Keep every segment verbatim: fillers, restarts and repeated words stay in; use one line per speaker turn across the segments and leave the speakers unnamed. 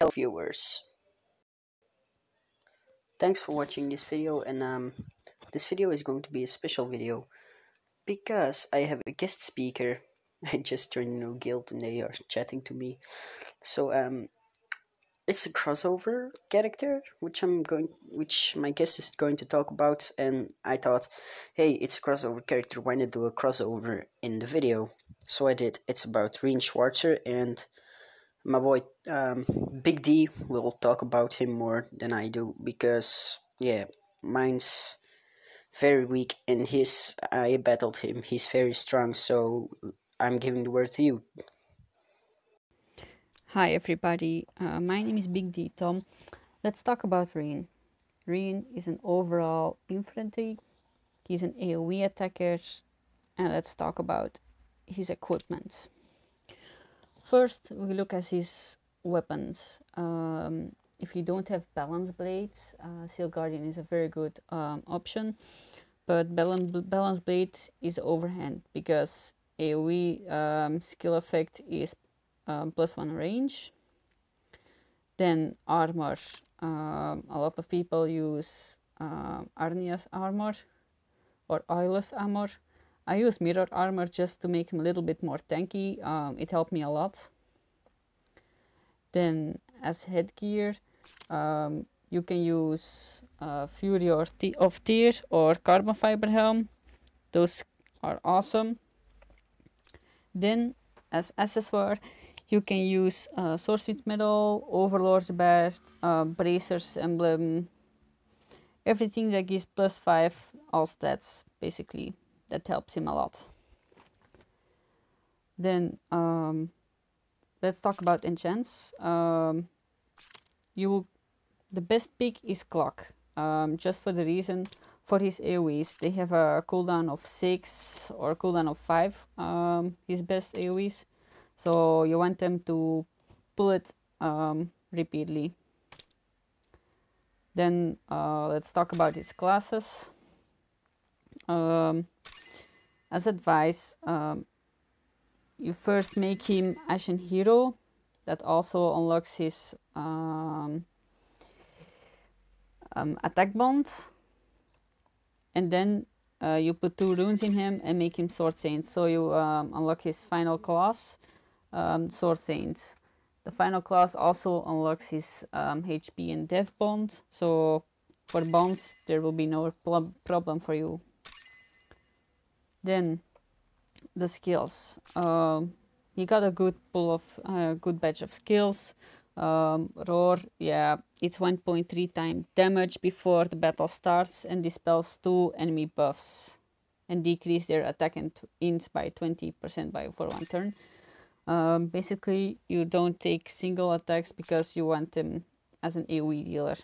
Hello viewers, thanks for watching this video, and um, this video is going to be a special video because I have a guest speaker. I just joined a new guild and they are chatting to me. So um, it's a crossover character which I'm going, which my guest is going to talk about, and I thought, hey, it's a crossover character. Why not do a crossover in the video? So I did. It's about Rean Schwarzer, and my boy um, Big D will talk about him more than I do because yeah, mine's very weak and his I battled him. He's very strong, so I'm giving the word to you.
Hi everybody, uh, my name is Big D Tom. Let's talk about Rean. Rean is an overall infantry. He's an AoE attacker, and let's talk about his equipment. First, we look at his weapons. Um, if you don't have balance blades, uh, Seal Guardian is a very good um, option, but balance, balance blade is overhand because AoE um, skill effect is um, plus one range. Then armor. Um, a lot of people use um, Arnia's armor or Eyeless armor. I use mirror armor just to make him a little bit more tanky. Um, it helped me a lot. Then as headgear, um, you can use uh, Fury or T of Tyr or Carbon Fiber Helm. Those are awesome. Then as accessoire, you can use uh, Swordsmith Medal, Overlord's Badge, uh, Bracer's Emblem, everything that gives plus five all stats, basically. That helps him a lot. Then um, let's talk about enchants. Um, you will, the best pick is Clock, um, just for the reason for his AoEs. They have a cooldown of six or cooldown of five, um, his best AoEs. So you want them to pull it um, repeatedly. Then uh, let's talk about its classes. Um, as advice, um, you first make him Ashen Hero. That also unlocks his um, um, attack bond. And then uh, you put two runes in him and make him Sword Saint. So you um, unlock his final class, um, Sword Saint. The final class also unlocks his um, H P and dev bond. So for bonds, there will be no problem for you. Then the skills. Um, he got a good pull of uh, good batch of skills. Um, roar, yeah, it's one point three times damage before the battle starts and dispels two enemy buffs and decrease their attack and int by twenty percent by for one turn. Um, basically, you don't take single attacks because you want them as an AoE dealer.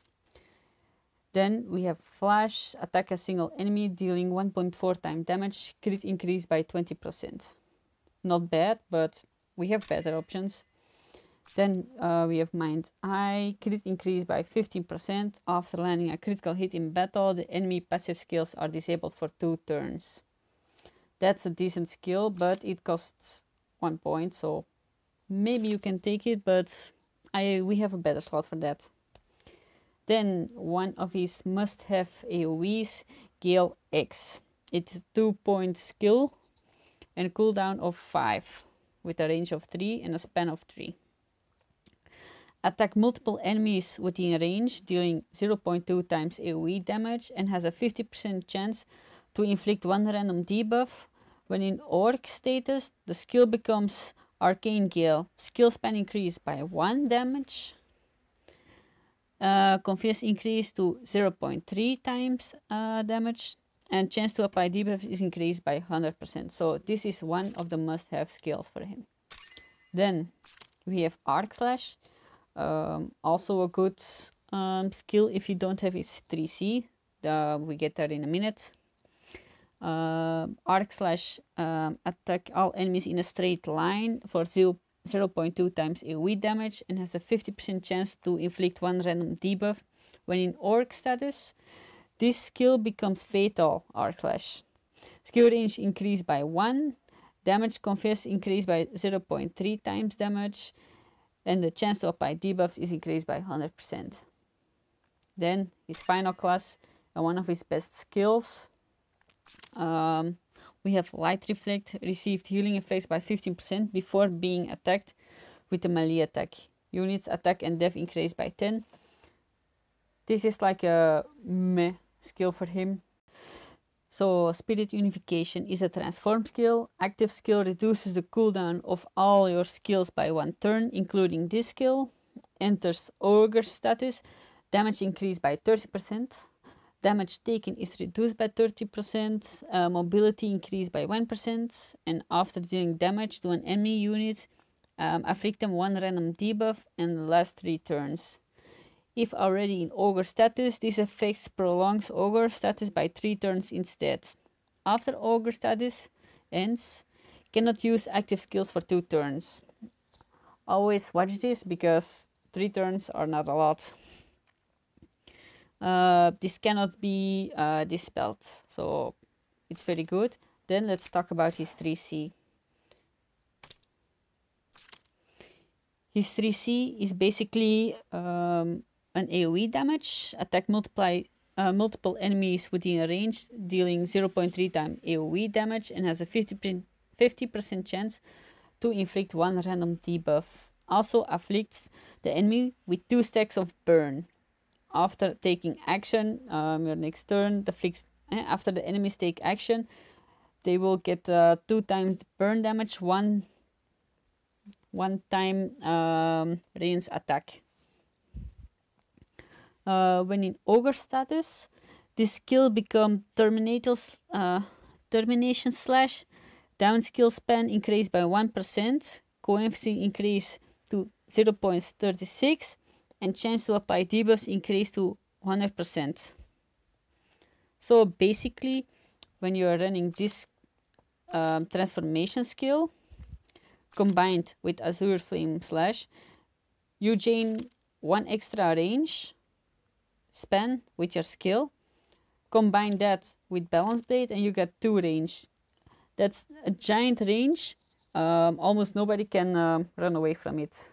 Then we have Flash, attack a single enemy, dealing one point four times damage, crit increase by twenty percent. Not bad, but we have better options. Then uh, we have Mind Eye, crit increase by fifteen percent. After landing a critical hit in battle, the enemy passive skills are disabled for two turns. That's a decent skill, but it costs one point, so maybe you can take it, but I we have a better slot for that. Then one of his must-have AoEs, Gale X. It's a two-point skill and cooldown of five, with a range of three and a span of three. Attack multiple enemies within range, dealing zero point two times AoE damage, and has a fifty percent chance to inflict one random debuff. When in Orc status, the skill becomes Arcane Gale. Skill span increased by one damage. Uh, confuse increase to zero point three times uh, damage, and chance to apply debuff is increased by one hundred percent. So this is one of the must-have skills for him. Then we have Arc Slash, um, also a good um, skill if you don't have his three C. Uh, we get that in a minute. Uh, Arc Slash um, attack all enemies in a straight line for zero point two times AoE damage and has a fifty percent chance to inflict one random debuff. When in Orc status, this skill becomes Fatal Arc Slash. Skill range increased by one, damage confess increased by zero point three times damage, and the chance to apply debuffs is increased by one hundred percent. Then his final class, and one of his best skills, um, we have Light Reflect, received healing effects by fifteen percent before being attacked with a melee attack. Units attack and death increased by ten. This is like a meh skill for him. So Spirit Unification is a transform skill. Active skill reduces the cooldown of all your skills by one turn, including this skill. Enters Ogre status. Damage increased by thirty percent. Damage taken is reduced by thirty percent. Uh, mobility increased by one percent. And after dealing damage to an enemy unit, um, afflict them one random debuff and last three turns. If already in Ogre status, this effect prolongs Ogre status by three turns instead. After Ogre status ends, cannot use active skills for two turns. Always watch this because three turns are not a lot. Uh, this cannot be uh, dispelled, so it's very good. Then let's talk about his three C. His three C is basically um, an AoE damage, attack multiply uh, multiple enemies within a range, dealing zero point three times AoE damage, and has a fifty percent chance to inflict one random debuff. Also afflicts the enemy with two stacks of burn. After taking action, um, your next turn, the fixed, eh, after the enemies take action, they will get uh, two times the burn damage, one one time um, range attack. Uh, when in Ogre status, this skill becomes uh, Termination Slash. Down skill span increased by one percent. Coefficient increase to zero point three six. And chance to apply debuffs increase to one hundred percent. So basically, when you are running this um, transformation skill, combined with Azure Flame Slash, you gain one extra range span with your skill. Combine that with Balance Blade and you get two range. That's a giant range. Um, almost nobody can um, run away from it.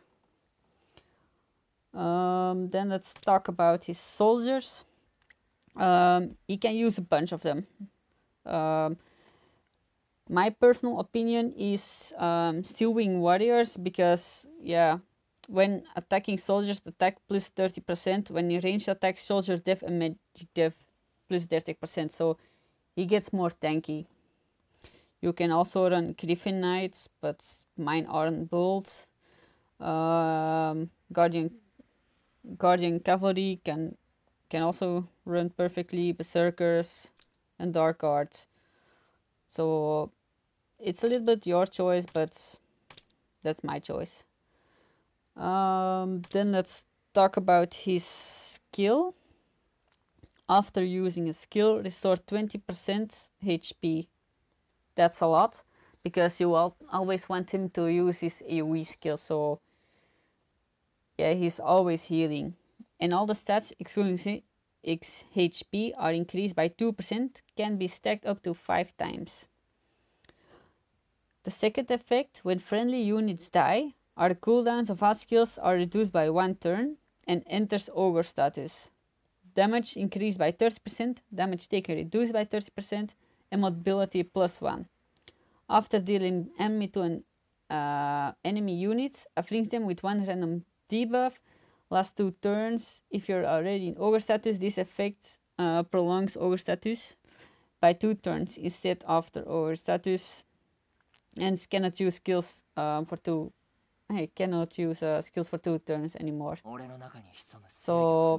Um, then let's talk about his soldiers. Um, he can use a bunch of them. Um, my personal opinion is um, Steel Wing Warriors because, yeah, when attacking soldiers, attack plus thirty percent. When you range attack, soldier def and magic def plus thirty percent. So he gets more tanky. You can also run Griffin Knights, but mine aren't bold. Um, Guardian Guardian Cavalry can can also run perfectly, Berserkers and Dark Guards. So it's a little bit your choice, but that's my choice. Um, then let's talk about his skill. After using a skill, restore twenty percent H P. That's a lot, because you al always want him to use his AoE skill, so yeah, he's always healing. And all the stats, excluding H P, are increased by two percent, can be stacked up to five times. The second effect, when friendly units die, our cooldowns of all skills are reduced by one turn and enters Ogre status. Damage increased by thirty percent, damage taken reduced by thirty percent, and mobility plus one. After dealing enemy to an uh, enemy units, afflict them with one random debuff. Last two turns, if you're already in Ogre status, this effect uh, prolongs Ogre status by two turns instead after Ogre status, and cannot use skills um, for two. I cannot use uh, skills for two turns anymore. So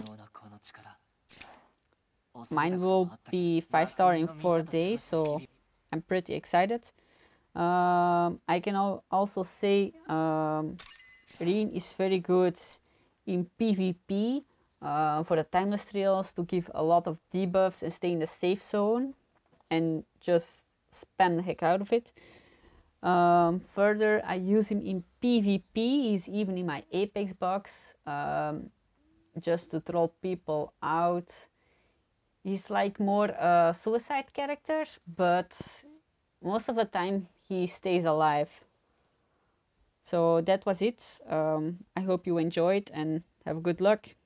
mine will be five star in four days, so I'm pretty excited. Um, I can al also say um, Rean is very good in PvP uh, for the Timeless Trails to give a lot of debuffs and stay in the safe zone and just spam the heck out of it. Um, further, I use him in PvP. He's even in my Apex box um, just to troll people out. He's like more a suicide character, but most of the time he stays alive. So that was it. Um, I hope you enjoyed and have good luck.